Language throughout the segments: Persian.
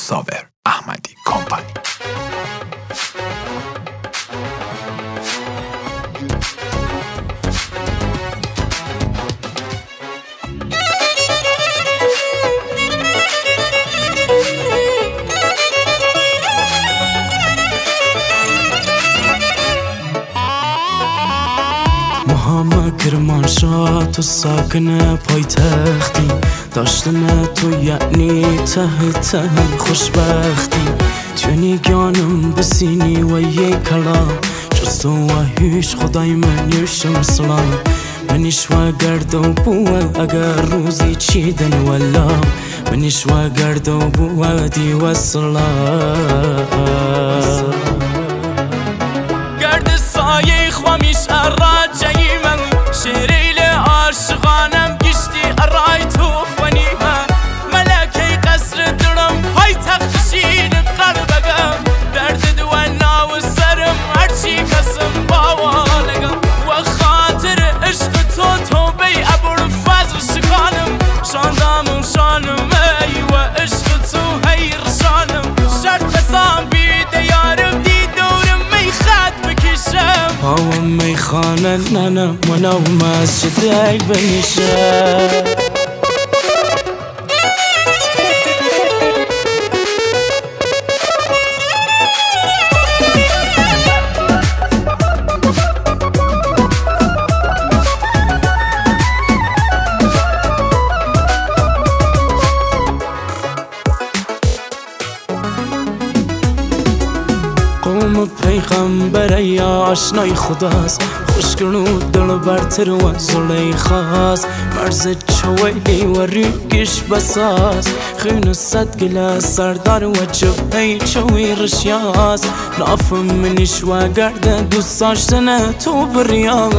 صابر احمدی کامپانی. محمد کرمانشاه تو ساکن پایتختی، داشتن تو یعنی ته ته خوشبختی. تو نیگانم بسینی و یک کلام جز تو و هیچ خدای من یوشم سلام. منیش و گرد و بوه اگر روزی چیدن ولا، منیش و گرد و بوه دی و سلام. گرد سایه خوامیش اراجعی من، شیریل عاشقانم گشتی ارای تو خونی من. ملکه قصر درم های تخشین قلبگم، درد دوانا و سرم هرچی کسم باوالگم. و خاطر عشق تو توبه ابوالفضل شکانم، شاندام و شانم ای و عشق تو هی رشانم. شرط بسام بیده یارم دی دورم می خط بکشم، هاوم می خانه ننم و نو مسجد ای بنشم. قوم پیغمبر یا آشنای خداست، خوشگلو دل برتر و زلیخاست. مرز چویلی و ریگش بساست، خین صد گله سردار و جبهی چوی رشیاست. نافم منیش و گرد دوست داشتن تو بریاست.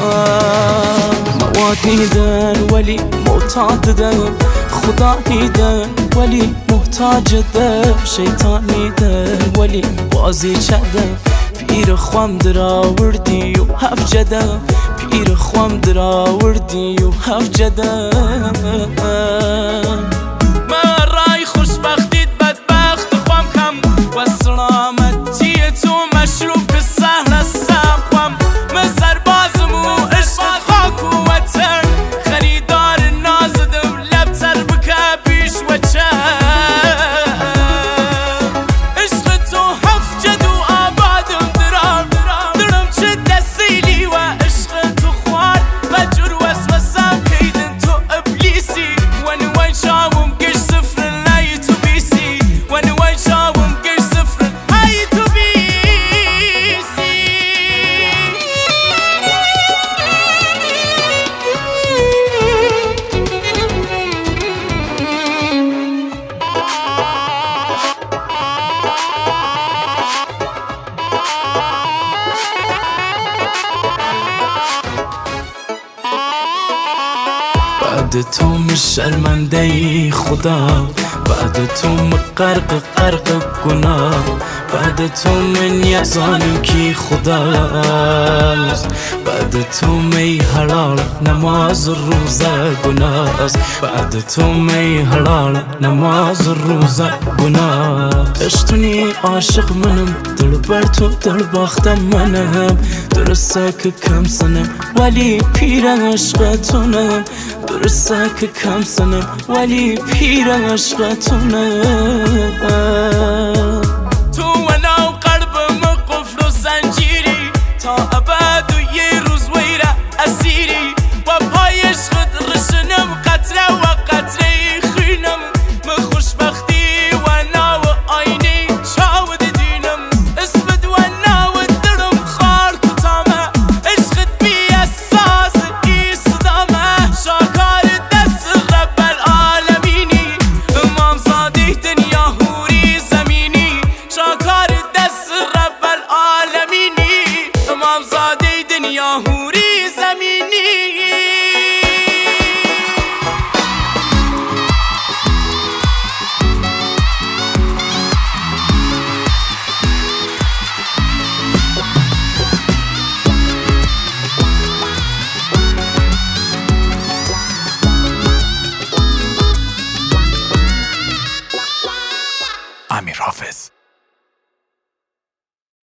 مواد نیدن ولی معتاد دم، خدا نیدن ولی محتاج دم. شیطان نیدن ولی بازی چدم، پیر خوام در آوردی و هفت جدم. پیر خوام در آوردی و هفت جدم. من رای خوشبختیت بدبخت خوام کم، و سلامتی تو مشروب که سهل هستم خوام. من سربازم و عشق خاک و وطن، خریدار نازدم لبتر بکه بیش و چند. بعد تو من شرمنده ای خدا، بعد تو من غرق گناه. بعد تو من یزانم کی خداست، بعد تو می حلال نماز روزه گناست. بعد تو می حلال نماز روزه گناه. اشتونی عاشق منم، دل بر تو دل باختم منم. درسته که کم سنم ولی پیر عشقتونم. درسته که کم سنم ولی پیر عشقتونم. تو و نو قلبم قفل و زنجیری، تا ابد و یه روز ویره اسیری. و پای عشقت رشنم قطره و قطره خینم. من خوشبختی و نو آینی چاود دینم. اسمت و نو دلم خار کتامه، عشقت بی اساس ای صدامه. شاکار دست رب العالمینی، امام زاده دنیا امیر حافظ.